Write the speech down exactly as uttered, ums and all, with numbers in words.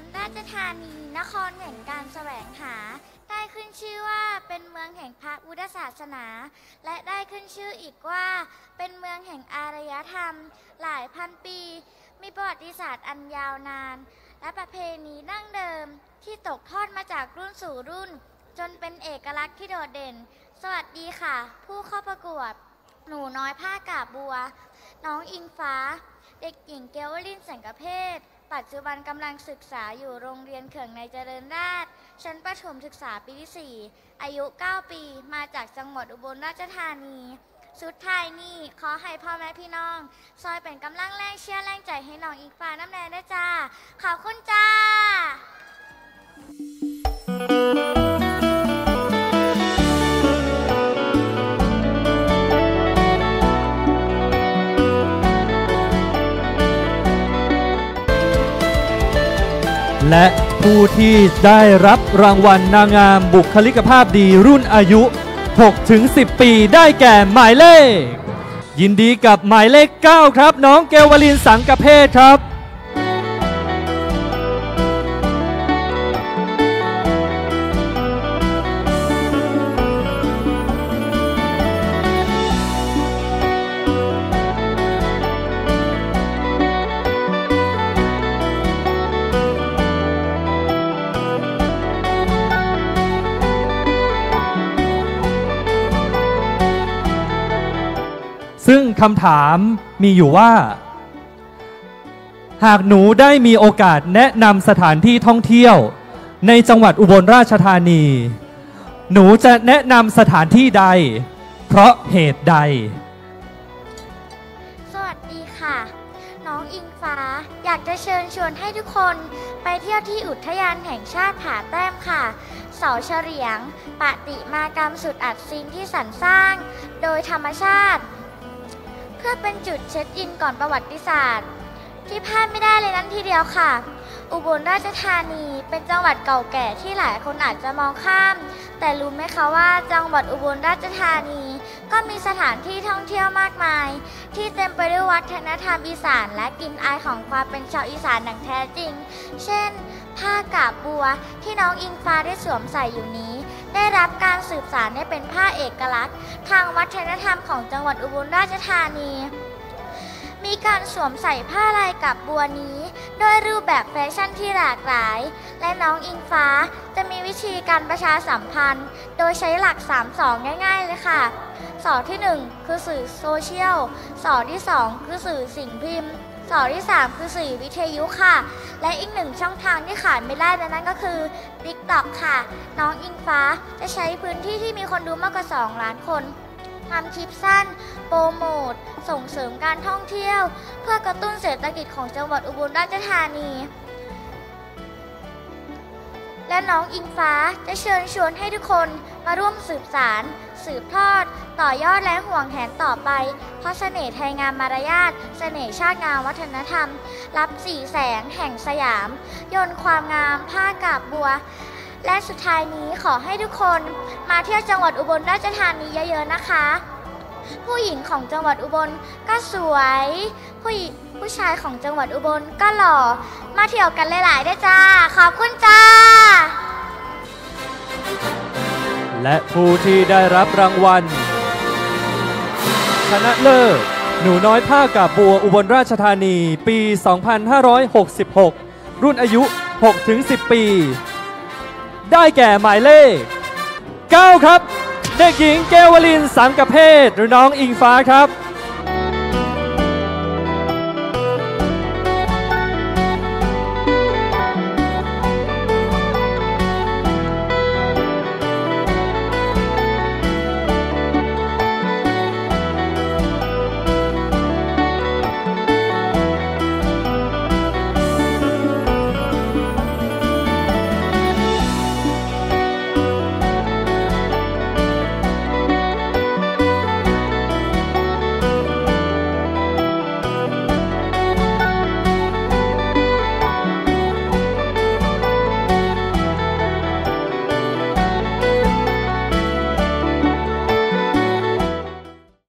ราชธานีนครแห่งการแสวงหาได้ขึ้นชื่อว่าเป็นเมืองแห่งพระพุทธศาสนาและได้ขึ้นชื่ออีกว่าเป็นเมืองแห่งอารยธรรมหลายพันปีมีประวัติศาสตร์อันยาวนานและประเพณีดั้งเดิมที่ตกทอดมาจากรุ่นสู่รุ่นจนเป็นเอกลักษณ์ที่โดดเด่นสวัสดีค่ะผู้เข้าประกวดหนูน้อยผ้ากาบบัวน้องอิงฟ้าเด็กหญิงเกวลินแสงกะเพศปัจจุบันกำลังศึกษาอยู่โรงเรียนเขื่องในเจริญราษฎร์ชั้นประถมศึกษาปีที่สี่อายุเก้าปีมาจากจังหวัดอุบลราชธานีสุดท้ายนี่ขอให้พ่อแม่พี่น้องซอยเป็นกำลังแรงเชียร์แรงใจให้น้องอิงฟ้าน้ำแน่ด้วยจ้าขอบคุณจ้าและผู้ที่ได้รับรางวัลนางงามบุคลิกภาพดีรุ่นอายุ หกถึงสิบ ปีได้แก่หมายเลขยินดีกับหมายเลข เก้า ครับน้องเกวลินสังกะเพศครับซึ่งคำถามมีอยู่ว่าหากหนูได้มีโอกาสแนะนำสถานที่ท่องเที่ยวในจังหวัดอุบลราชธานีหนูจะแนะนำสถานที่ใดเพราะเหตุใดสวัสดีค่ะน้องอิงฟ้าอยากจะเชิญชวนให้ทุกคนไปเที่ยวที่อุทยานแห่งชาติผาแต้มค่ะเสาเฉลียงปฏิมากรรมสุดอัศจรรย์ที่สรรสร้างโดยธรรมชาติเพื่อเป็นจุดเช็คอินก่อนประวัติศาสตร์ที่พลาดไม่ได้เลยนั้นทีเดียวค่ะอุบลราชธานีเป็นจังหวัดเก่าแก่ที่หลายคนอาจจะมองข้ามแต่รู้ไหมคะว่าจังหวัดอุบลราชธานีก็มีสถานที่ท่องเที่ยวมากมายที่เต็มไปด้วยวัฒนธรรมอีสานและกลิ่นอายของความเป็นชาวอีสานอย่างแท้จริงเช่นผ้ากาบบัวที่น้องอิงฟ้าได้สวมใส่อยู่นี้ได้รับการสืบสานให้เป็นผ้าเอกลักษณ์ทางวัฒนธรรมของจังหวัดอุบลราชธานีมีการสวมใส่ผ้าลายกาบบัวนี้โดยรูปแบบแฟชั่นที่หลากหลายและน้องอิงฟ้าจะมีวิธีการประชาสัมพันธ์โดยใช้หลักสามสองง่ายๆเลยค่ะสอที่หนึ่งคือสื่อโซเชียลสอที่สองคือสื่อสิ่งพิมพ์สอที่สามคือสื่อวิทยุค่ะและอีกหนึ่งช่องทางที่ขาดไม่ได้นั่นก็คือ ติ๊กต็อก ค่ะน้องอิงฟ้าจะใช้พื้นที่ที่มีคนดูมากกว่าสองล้านคนทำคลิปสั้นโปรโมทส่งเสริมการท่องเที่ยวเพื่อกระตุ้นเศรษฐกิจของจังหวัดอุบลราชธานีและน้องอิงฟ้าจะเชิญชวนให้ทุกคนมาร่วมสืบสารสืบทอดต่อยอดและห่วงแหนต่อไปเพราะเสน่ห์ไทยงามมารยาทเสน่ห์ชาติงามวัฒนธรรมรับสี่แสงแห่งสยามยนต์ความงามผ้ากาบบัวและสุดท้ายนี้ขอให้ทุกคนมาเที่ยวจังหวัดอุบลราชธานีเยอะๆนะคะผู้หญิงของจังหวัดอุบลก็สวยผู้ผู้ชายของจังหวัดอุบลก็หล่อมาเที่ยวกันหลายๆด้วยจ้าขอบคุณจ้าและผู้ที่ได้รับรางวัลชนะเลิศหนูน้อยผ้ากาบบัวอุบลราชธานีปี สองพันห้าร้อยหกสิบหก รุ่นอายุ หกถึงสิบ ปีได้แก่หมายเลข เก้า ครับเด็กหญิงเกวลินสังกะเพศหรือน้องอิงฟ้าครับ